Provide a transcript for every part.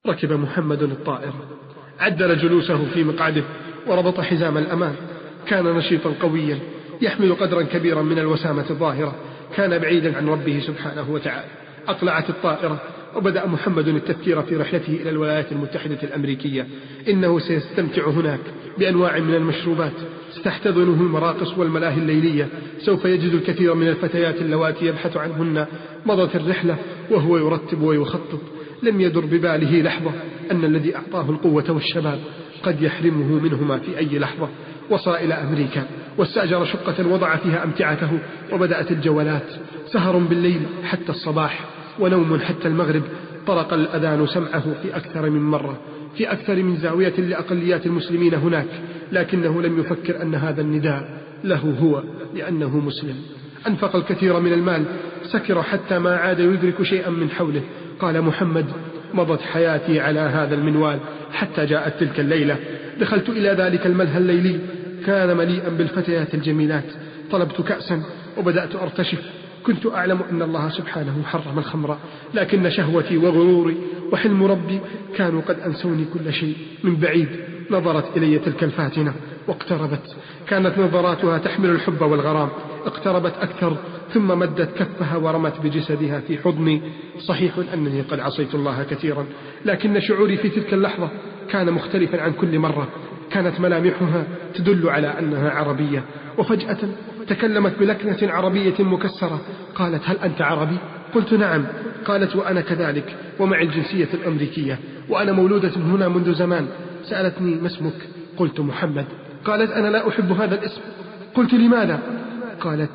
ركب محمد الطائرة، عدل جلوسه في مقعده وربط حزام الأمان. كان نشيطا قويا يحمل قدرا كبيرا من الوسامة الظاهرة، كان بعيدا عن ربه سبحانه وتعالى. أقلعت الطائرة وبدأ محمد التفكير في رحلته إلى الولايات المتحدة الأمريكية. إنه سيستمتع هناك بأنواع من المشروبات، ستحتضنه المراقص والملاهي الليلية، سوف يجد الكثير من الفتيات اللواتي يبحث عنهن. مضت الرحلة وهو يرتب ويخطط، لم يدر بباله لحظة أن الذي أعطاه القوة والشباب قد يحرمه منهما في أي لحظة. وصل إلى أمريكا واستأجر شقة وضع فيها أمتعته، وبدأت الجولات، سهر بالليل حتى الصباح ونوم حتى المغرب. طرق الأذان سمعه في أكثر من مرة، في أكثر من زاوية لأقليات المسلمين هناك، لكنه لم يفكر أن هذا النداء له هو، لأنه مسلم. أنفق الكثير من المال، سكر حتى ما عاد يدرك شيئا من حوله. قال محمد: مضت حياتي على هذا المنوال حتى جاءت تلك الليلة. دخلت إلى ذلك الملهى الليلي، كان مليئا بالفتيات الجميلات. طلبت كأسا وبدأت أرتشف. كنت أعلم أن الله سبحانه حرم الخمر، لكن شهوتي وغروري وحلم ربي كانوا قد أنسوني كل شيء. من بعيد نظرت إلي تلك الفاتنة واقتربت، كانت نظراتها تحمل الحب والغرام. اقتربت أكثر ثم مدت كفها ورمت بجسدها في حضني. صحيح أنني قد عصيت الله كثيرا، لكن شعوري في تلك اللحظة كان مختلفا عن كل مرة. كانت ملامحها تدل على أنها عربية، وفجأة تكلمت بلكنة عربية مكسرة. قالت: هل أنت عربي؟ قلت: نعم. قالت: وأنا كذلك، ومع الجنسية الأمريكية، وأنا مولودة هنا منذ زمان. سألتني: ما اسمك؟ قلت: محمد. قالت: أنا لا أحب هذا الاسم. قلت: لماذا؟ قالت: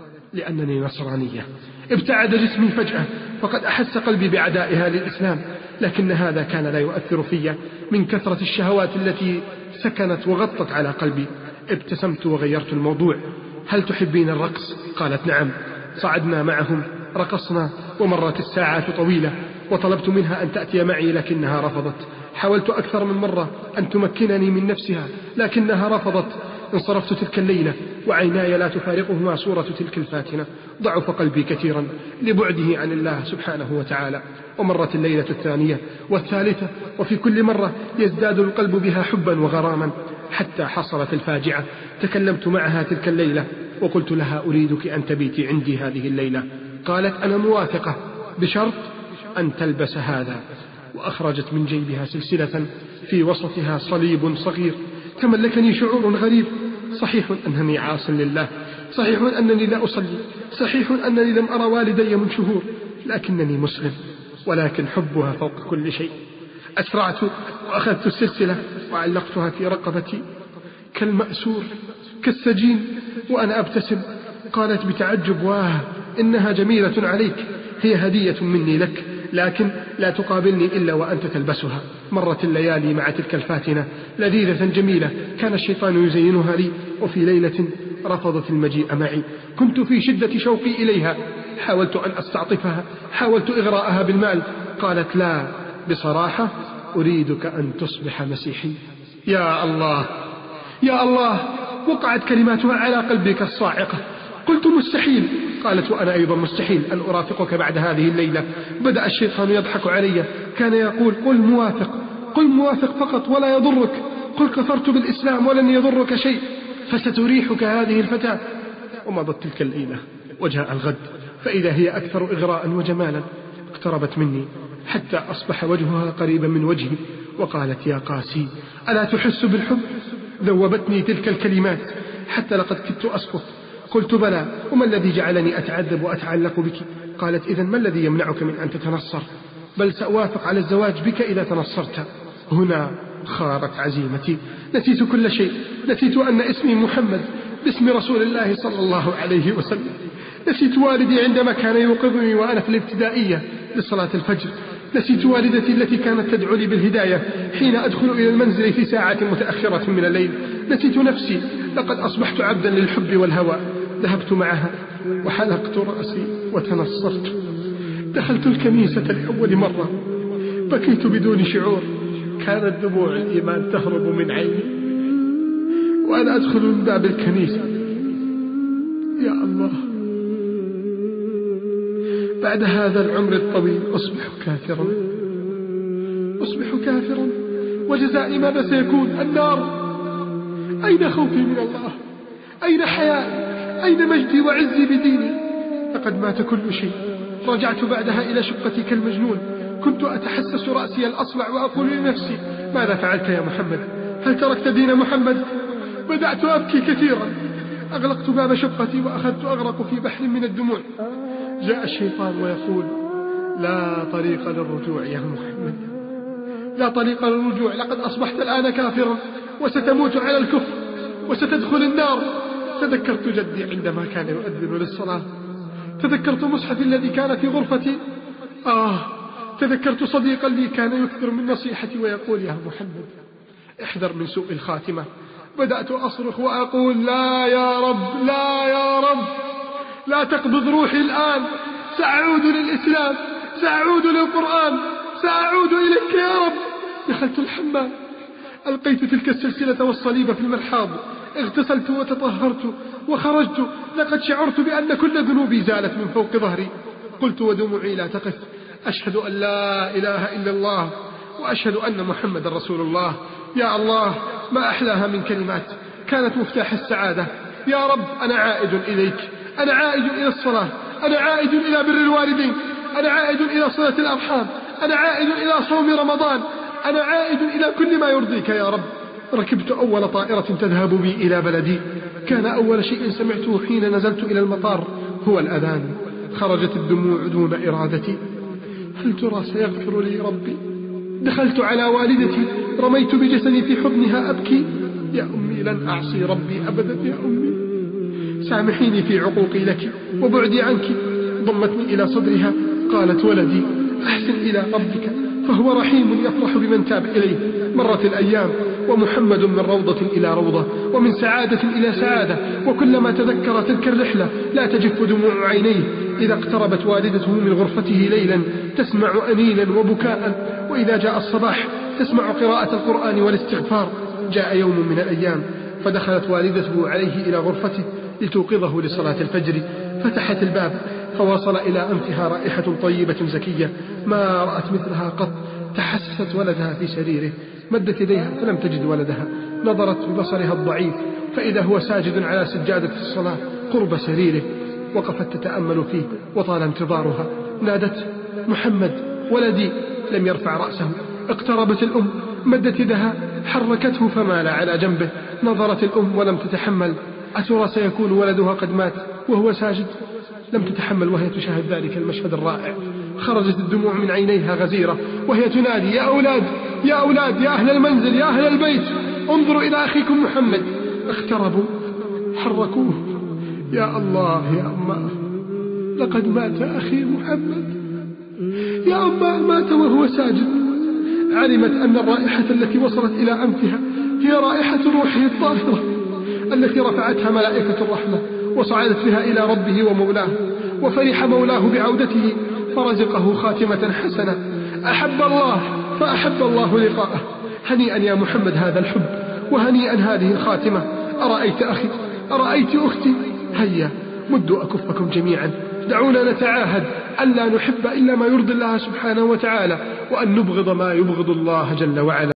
لأنني نصرانية. ابتعد جسمي فجأة، فقد أحس قلبي بعدائها للإسلام، لكن هذا كان لا يؤثر في من كثرة الشهوات التي سكنت وغطت على قلبي. ابتسمت وغيرت الموضوع: هل تحبين الرقص؟ قالت: نعم. صعدنا معهم، رقصنا، ومرت الساعات طويلة، وطلبت منها أن تأتي معي لكنها رفضت. حاولت أكثر من مرة أن تمكنني من نفسها لكنها رفضت. انصرفت تلك الليلة وعيناي لا تفارقهما صورة تلك الفاتنة. ضعف قلبي كثيرا لبعده عن الله سبحانه وتعالى. ومرت الليلة الثانية والثالثة، وفي كل مرة يزداد القلب بها حبا وغراما، حتى حصلت الفاجعة. تكلمت معها تلك الليلة وقلت لها: أريدك أن تبيتي عندي هذه الليلة. قالت: أنا موافقة، بشرط أن تلبس هذا. وأخرجت من جيبها سلسلة في وسطها صليب صغير. تملكني شعور غريب. صحيح أنني عاص لله، صحيح أنني لا أصلي، صحيح أنني لم أرى والدي من شهور، لكنني مسلم، ولكن حبها فوق كل شيء. أسرعت وأخذت السلسلة وعلقتها في رقبتي كالمأسور، كالسجين، وأنا أبتسم. قالت بتعجب: واه، إنها جميلة عليك، هي هدية مني لك، لكن لا تقابلني إلا وأنت تلبسها. مرت الليالي مع تلك الفاتنة لذيذة جميلة، كان الشيطان يزينها لي. وفي ليلة رفضت المجيء معي، كنت في شدة شوقي إليها. حاولت أن أستعطفها، حاولت إغراءها بالمال. قالت: لا، بصراحة أريدك أن تصبح مسيحي. يا الله، يا الله، وقعت كلماتها على قلبي كالصاعقة. قلت: مستحيل. قالت: وأنا أيضا مستحيل أن أرافقك بعد هذه الليلة. بدأ الشيطان يضحك علي، كان يقول: قل موافق، قل موافق فقط ولا يضرك، قل كفرت بالإسلام ولن يضرك شيء، فستريحك هذه الفتاة. ومضت تلك الليلة وجاء الغد، فإذا هي أكثر إغراء وجمالا. اقتربت مني حتى أصبح وجهها قريبا من وجهي، وقالت: يا قاسي، ألا تحس بالحب؟ ذوبتني تلك الكلمات حتى لقد كدت أسقط. قلت: بلى، وما الذي جعلني أتعذب وأتعلق بك؟ قالت: إذن ما الذي يمنعك من أن تتنصر؟ بل سأوافق على الزواج بك إذا تنصرت. هنا خارت عزيمتي، نسيت كل شيء، نسيت أن اسمي محمد باسم رسول الله صلى الله عليه وسلم. نسيت والدي عندما كان يوقظني وأنا في الابتدائية لصلاة الفجر. نسيت والدتي التي كانت تدعو لي بالهداية حين أدخل إلى المنزل في ساعة متأخرة من الليل. نسيت نفسي، لقد أصبحت عبدا للحب والهوى. ذهبت معها وحلقت رأسي وتنصرت. دخلت الكنيسة لأول مرة، بكيت بدون شعور، كانت دموع الإيمان تهرب من عيني وأنا أدخل من باب الكنيسة. يا الله، بعد هذا العمر الطويل أصبح كافرا، أصبح كافرا وجزائي ماذا سيكون؟ النار. أين خوفي من الله؟ أين حيائي؟ أين مجدي وعزي بديني؟ لقد مات كل شيء. رجعت بعدها إلى شقتي كالمجنون، كنت أتحسس رأسي الأصلع وأقول لنفسي ماذا فعلت يا محمد؟ هل تركت دين محمد؟ بدأت أبكي كثيرا، أغلقت باب شقتي وأخذت أغرق في بحر من الدموع. جاء الشيطان ويقول لا طريق للرجوع يا محمد، لا طريق للرجوع، لقد أصبحت الآن كافرا وستموت على الكفر وستدخل النار. تذكرت جدي عندما كان يؤذن للصلاة، تذكرت مصحفي الذي كان في غرفتي، تذكرت صديقا لي كان يكثر من نصيحتي ويقول يا محمد احذر من سوء الخاتمة. بدأت أصرخ وأقول لا يا رب، لا يا رب، لا تقبض روحي الآن، سأعود للإسلام، سأعود للقرآن، سأعود إليك يا رب. دخلت الحمام، ألقيت تلك السلسلة والصليب في المرحاض، اغتسلت وتطهرت وخرجت. لقد شعرت بأن كل ذنوبي زالت من فوق ظهري. قلت ودموعي لا تقف أشهد أن لا إله إلا الله وأشهد أن محمد رسول الله. يا الله ما أحلاها من كلمات كانت مفتاح السعادة. يا رب أنا عائد إليك، أنا عائد إلى الصلاة، أنا عائد إلى بر الوالدين، أنا عائد إلى صلة الأرحام، أنا عائد إلى صوم رمضان، أنا عائد إلى كل ما يرضيك يا رب. ركبت أول طائرة تذهب بي إلى بلدي. كان أول شيء سمعته حين نزلت إلى المطار هو الأذان. خرجت الدموع دون إرادتي. هل ترى سيغفر لي ربي؟ دخلت على والدتي، رميت بجسدي في حضنها أبكي. يا أمي لن أعصي ربي أبدا يا أمي، سامحيني في عقوقي لك وبعدي عنك. ضمتني إلى صدرها قالت ولدي أحسن إلى ربك فهو رحيم يفرح بمن تاب إليه. مرت الأيام ومحمد من روضة إلى روضة ومن سعادة إلى سعادة، وكلما تذكر تلك الرحلة لا تجف دموع عينيه. إذا اقتربت والدته من غرفته ليلا تسمع أنينا وبكاء، وإذا جاء الصباح تسمع قراءة القرآن والاستغفار. جاء يوم من الأيام فدخلت والدته عليه إلى غرفته لتوقظه لصلاة الفجر. فتحت الباب فوصل إلى أنفها رائحة طيبة زكية ما رأت مثلها قط. تحسست ولدها في سريره، مدت يديها فلم تجد ولدها. نظرت ببصرها الضعيف فإذا هو ساجد على سجادة الصلاة قرب سريره. وقفت تتأمل فيه وطال انتظارها. نادت محمد ولدي، لم يرفع رأسه. اقتربت الأم، مدت يدها حركته فمال على جنبه. نظرت الأم ولم تتحمل، أترى سيكون ولدها قد مات وهو ساجد؟ لم تتحمل وهي تشاهد ذلك المشهد الرائع. خرجت الدموع من عينيها غزيرة وهي تنادي يا أولاد يا أولاد يا أهل المنزل يا أهل البيت انظروا إلى أخيكم محمد. اقتربوا حركوه. يا الله يا أماه لقد مات أخي محمد. يا أماه مات وهو ساجد. علمت أن الرائحة التي وصلت إلى أنفها هي رائحة روحه الطاهرة التي رفعتها ملائكة الرحمة وصعدت بها إلى ربه ومولاه. وفرح مولاه بعودته فرزقه خاتمة حسنة. أحب الله فأحب الله لقاءه. هنيئا يا محمد هذا الحب، وهنيئا هذه الخاتمة. أرأيت أخي، أرأيت أختي؟ هيا مدوا أكفكم جميعا، دعونا نتعاهد أن لا نحب إلا ما يرضي الله سبحانه وتعالى، وأن نبغض ما يبغض الله جل وعلا.